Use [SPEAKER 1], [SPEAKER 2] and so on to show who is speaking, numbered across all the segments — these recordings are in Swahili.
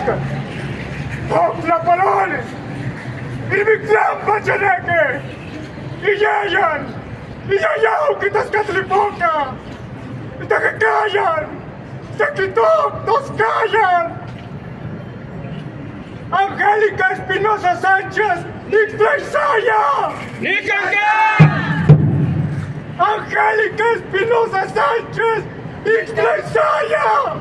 [SPEAKER 1] Oscar, Tlapalones, y Mitlā Pachaneque, y Yayan, y Yayau, que estás catlipoca, y te que callan, te quitó, nos callan. Angelica Espinoza Sánchez, Iztlaxiaya. Angelica Espinoza Sánchez, Iztlaxiaya.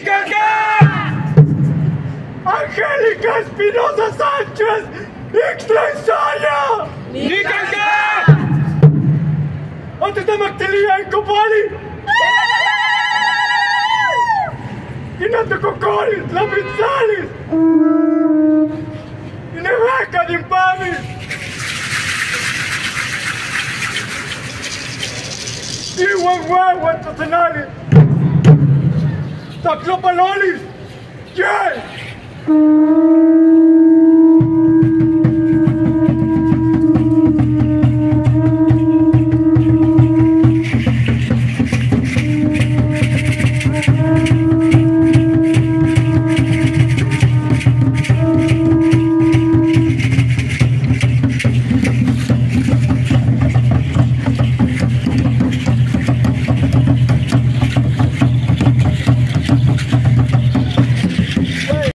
[SPEAKER 1] Angelica Espinoza Sánchez, Iztlaxiaya. Ante Tlamachtiloyan, compadre. Y no te cocolis, la pinzales. Y ne vaca de impames. Y guaguagua, antotenales. Taclopalolis. Yeah.